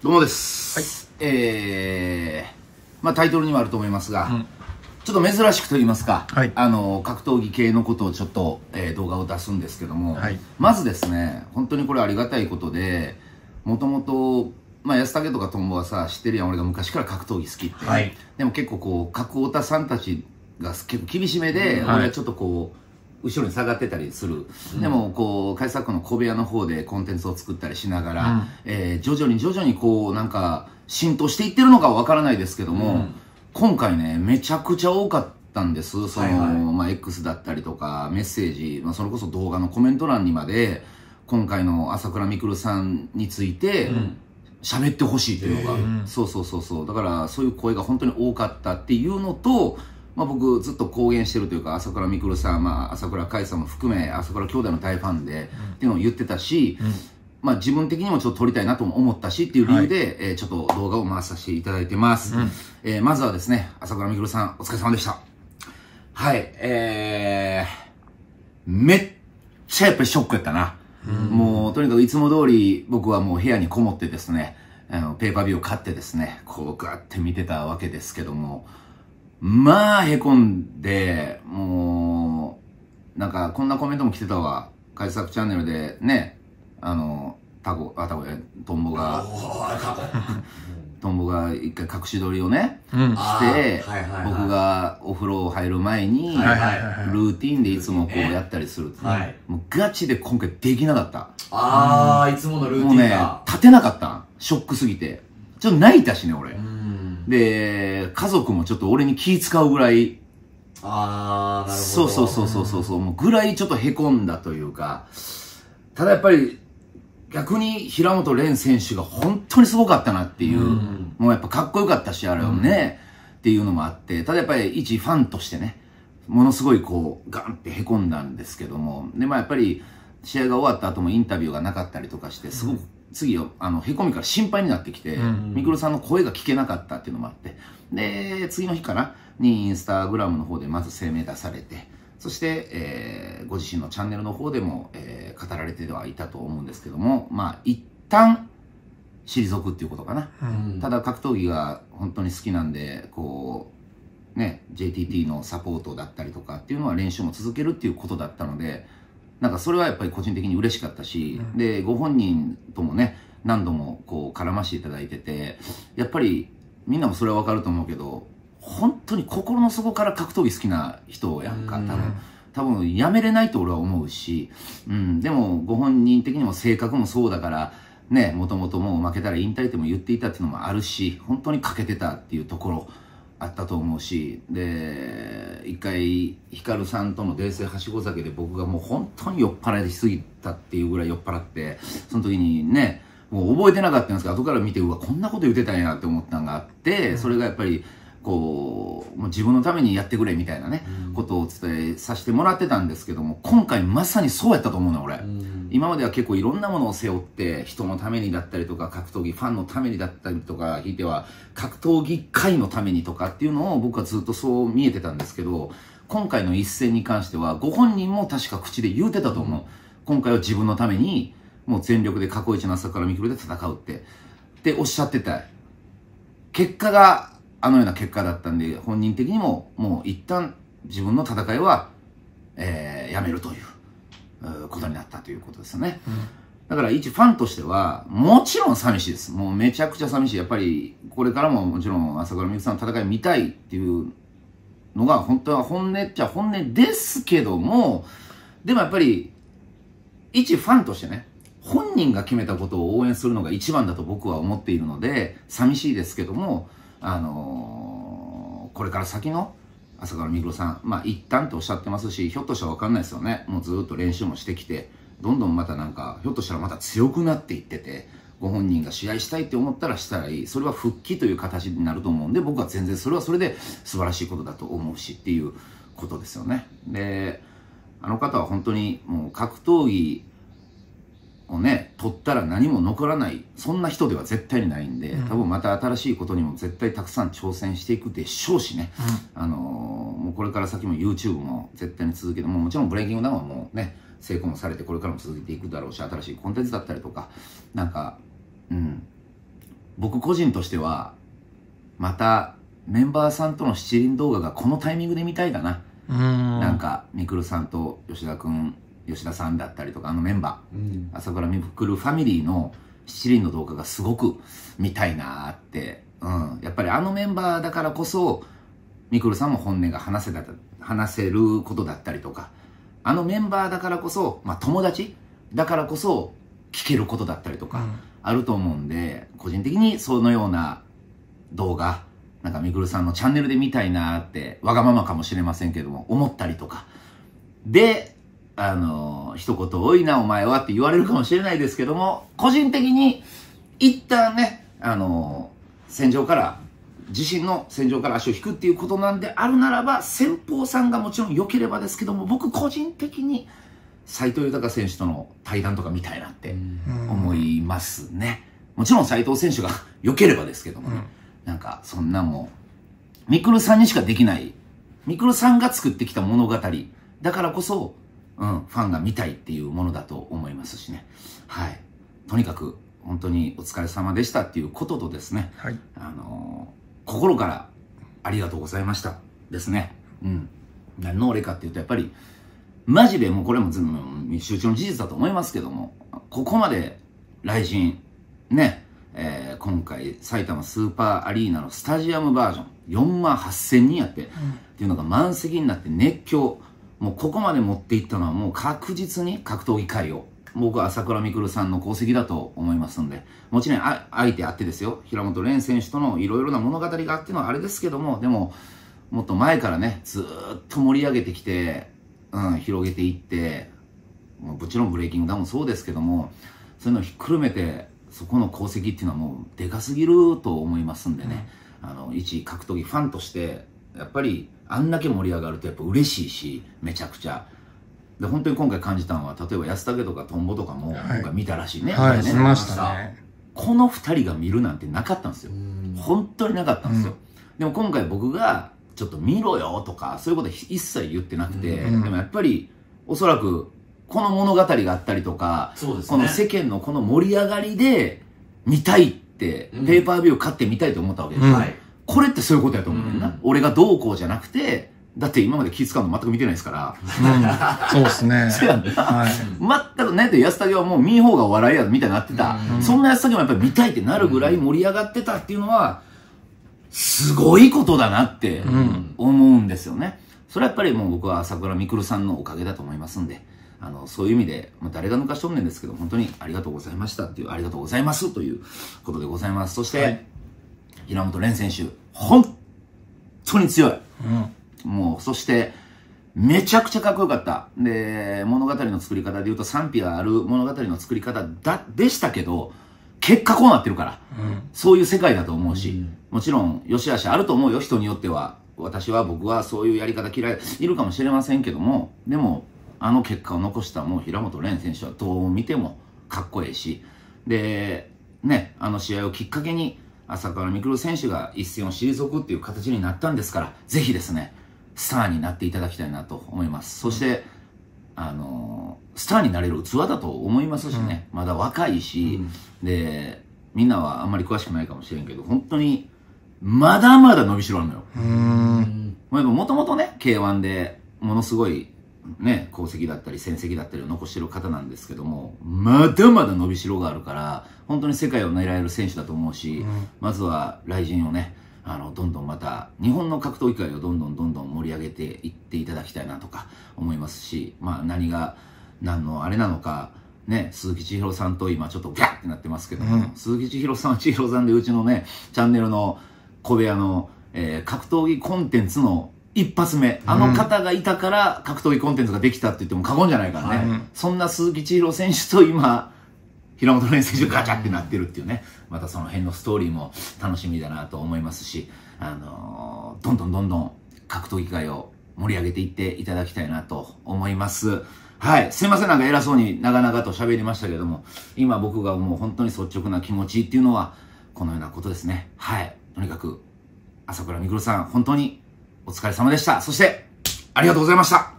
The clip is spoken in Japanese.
どうもです。はい。まあタイトルにもあると思いますが、ちょっと珍しくと言いますか、はい、格闘技系のことをちょっと、動画を出すんですけども、はい、まずですね、本当にこれありがたいことで、もともと、まあ安武とかトンボはさ、知ってるやん、俺が昔から格闘技好きって、はい、でも結構こう、格太田さんたちが結構厳しめで、俺はちょっとこう、後ろに下がってたりする、でもこう開作の小部屋の方でコンテンツを作ったりしながら、徐々にこうなんか浸透していってるのかは分からないですけども、今回ねめちゃくちゃ多かったんです。その、まあ X だったりとかメッセージ、まあ、それこそ動画のコメント欄にまで今回の朝倉未来さんについて喋ってほしいっていうのが、そうだからそういう声が本当に多かったっていうのと、まあ僕ずっと公言してるというか、朝倉未来さん、まあ朝倉海さんも含め朝倉兄弟の大ファンで、っていうのを言ってたし、まあ自分的にもちょっと撮りたいなとも思ったしっていう理由で、ちょっと動画を回させていただいてます。まずはですね、朝倉未来さんお疲れ様でした。はい、めっちゃやっぱりショックやったな。もうとにかくいつも通り僕はもう部屋にこもってですね、ペーパービューを買ってですね、こうガーって見てたわけですけども、まあ、へこんで、もう、なんか、こんなコメントも来てたわ。改作チャンネルで、ね、トンボが、トンボが一回隠し撮りをね、して、僕がお風呂入る前に、ルーティンでいつもこうやったりする。もうガチで今回できなかった。 いつものルーティンが。 もうね、立てなかった。ショックすぎて。ちょっと泣いたしね、俺。で、家族もちょっと俺に気使うぐらい、 なるほど。 そう、もうぐらいちょっと凹んだというか、ただやっぱり逆に平本蓮選手が本当にすごかったなっていう、もうやっぱかっこよかったし、あれをね、っていうのもあって、ただやっぱり一ファンとしてね、ものすごいこう、ガンって凹んだんですけども、で、まあやっぱり試合が終わった後もインタビューがなかったりとかして、すごく、次よ、へこみから心配になってきて、みくるさんの声が聞けなかったっていうのもあって、で、次の日かな、にインスタグラムの方でまず声明出されて、そして、ご自身のチャンネルの方でも、語られてはいたと思うんですけども、まあ、一旦、退くっていうことかな。ただ格闘技が本当に好きなんで、こう、ね、JTT のサポートだったりとかっていうのは練習も続けるっていうことだったので、なんかそれはやっぱり個人的に嬉しかったし、で、ご本人ともね、何度もこう絡ませていただいてて、やっぱりみんなもそれはわかると思うけど、本当に心の底から格闘技好きな人やんか、多分やめれないと俺は思うし、でもご本人的にも性格もそうだから、ね、もともともう負けたら引退っても言っていたっていうのもあるし、本当に欠けてたっていうところ、あったと思うし、で一回ヒカルさんとの泥酔はしご酒で僕がもう本当に酔っ払いすぎたっていうぐらい酔っ払って、その時にねもう覚えてなかったんですけど、後から見てうわこんなこと言ってたんやって思ったのがあって、それがやっぱりこうもう自分のためにやってくれみたいなね、ことをお伝えさせてもらってたんですけども、今回まさにそうやったと思うの俺。今までは結構いろんなものを背負って人のためにだったりとか格闘技ファンのためにだったりとか、ひいては格闘技界のためにとかっていうのを僕はずっとそう見えてたんですけど、今回の一戦に関してはご本人も確か口で言うてたと思う。今回は自分のためにもう全力で過去一の朝倉未来で戦うっておっしゃってた。結果があのような結果だったんで、本人的にももう一旦自分の戦いは、やめるということになったということですね。だから一ファンとしてはもちろん寂しいです。もうめちゃくちゃ寂しい。やっぱりこれからももちろん朝倉未来さんの戦い見たいっていうのが本当は本音っちゃ本音ですけども、でもやっぱり一ファンとしてね、本人が決めたことを応援するのが一番だと僕は思っているので、寂しいですけども、これから先の朝倉未来さん、まあ一旦とおっしゃってますし、ひょっとしたら分かんないですよね。もうずっと練習もしてきて、どんどんまたなんかひょっとしたらまた強くなっていってて、ご本人が試合したいって思ったらしたらいい、それは復帰という形になると思うんで、僕は全然それはそれで素晴らしいことだと思うしっていうことですよね。で、あの方は本当にもう格闘技をね取ったら何も残らない、そんな人では絶対にないんで、多分また新しいことにも絶対たくさん挑戦していくでしょうしね、もうこれから先も YouTube も絶対に続けて、もちろんブレイキングダウンはもうね成功もされてこれからも続いていくだろうし、新しいコンテンツだったりとかなんか僕個人としては、また、メンバーさんとの七輪動画がこのタイミングで見たいかな。なんか、みくるさんと吉田さんだったりとか、メンバー、朝倉みくるファミリーの七輪の動画がすごく見たいなーって、やっぱりメンバーだからこそ、みくるさんも本音が話せることだったりとか、メンバーだからこそ、友達だからこそ聞けることだったりとか、あると思うんで、個人的にそのような動画、なんかみくるさんのチャンネルで見たいなーって、わがままかもしれませんけども、思ったりとか。で、一言多いなお前はって言われるかもしれないですけども、個人的に、一旦ね、自身の戦場から足を引くっていうことなんであるならば、先方さんがもちろん良ければですけども、僕個人的に、斉藤豊選手との対談とか見たいなって思いますね。もちろん斉藤選手が良ければですけどもね。なんか、そんなもう、みくるさんにしかできない、みくるさんが作ってきた物語、だからこそ、ファンが見たいっていうものだと思いますしね。はい。とにかく、本当にお疲れ様でしたっていうこととですね、はい、心からありがとうございましたですね。何の俺かっていうと、やっぱり、マジでもうこれも全部密集中の事実だと思いますけども、ここまで、雷神、ね、今回埼玉スーパーアリーナのスタジアムバージョン4万8000人やって、っていうのが満席になって熱狂、もうここまで持っていったのはもう確実に格闘技界を、僕は朝倉未来さんの功績だと思いますんで、もちろん相手あってですよ、平本蓮選手とのいろいろな物語があってのはあれですけども、でももっと前からねずーっと盛り上げてきて、広げていって、もちろんブレイキングダウンもそうですけども、そういうのをひっくるめてそこの功績っていうのはもうでかすぎると思いますんでね、一格闘技ファンとしてやっぱりあんだけ盛り上がるとやっぱ嬉しいし、めちゃくちゃで、本当に今回感じたのは、例えば安武とかトンボとかも今回見たらしいね。 はい、見ましたね。 この2人が見るなんてなかったんですよ。本当になかったんですよ。でも今回僕がちょっと見ろよとかそういうこと一切言ってなくて、でもやっぱりおそらくこの物語があったりとか、この世間のこの盛り上がりで見たいって、ペーパービュー買って見たいと思ったわけですよ。これってそういうことやと思うねんな。俺がどうこうじゃなくて、だって今まで気使うの全く見てないですから。 そうですね。 そうやんな。全くね、で安武はもう見ん方が笑いやみたいになってた。そんな安武もやっぱり見たいってなるぐらい盛り上がってたっていうのは、すごいことだなって思うんですよね。それはやっぱりもう僕は朝倉未来さんのおかげだと思いますんで、そういう意味で、誰が抜かしとんねんですけど、本当にありがとうございましたっていう、ありがとうございますということでございます。そして、平本蓮選手、本当に強い。もう、そして、めちゃくちゃかっこよかった。で、物語の作り方で言うと賛否がある物語の作り方でしたけど、結果こうなってるから、そういう世界だと思うし、もちろん、良し悪しあると思うよ、人によっては。僕はそういうやり方嫌い、いるかもしれませんけども、でも、結果を残したもう平本蓮選手はどう見てもかっこいいし、で、ね、試合をきっかけに、朝倉未来選手が一線を退くっていう形になったんですから、ぜひですね、スターになっていただきたいなと思います。そして、スターになれる器だと思いますしね、まだ若いし、で、みんなはあんまり詳しくないかもしれんけど、本当に、まだまだ伸びしろあるのよ。もともとね、K1 でものすごい、ね、功績だったり戦績だったりを残してる方なんですけども、まだまだ伸びしろがあるから、本当に世界を狙える選手だと思うし、まずは雷神をね、どんどんまた、日本の格闘技界をどんどん盛り上げていっていただきたいなとか思いますし、何のあれなのか、ね、鈴木千尋さんと今ちょっとギャッってなってますけども、鈴木千尋さんは千尋さんでうちのね、チャンネルの小部屋の、格闘技コンテンツの一発目、方がいたから格闘技コンテンツができたって言っても過言じゃないからね、そんな鈴木千尋選手と今、平本蓮選手がガチャってなってるっていうね、またその辺のストーリーも楽しみだなと思いますし、どんどん格闘技界を盛り上げていっていただきたいなと思います。はい。すいません、なんか偉そうに長々と喋りましたけども、今僕がもう本当に率直な気持ちっていうのは、このようなことですね。はい。とにかく、朝倉未来さん、本当にお疲れ様でした。そして、ありがとうございました。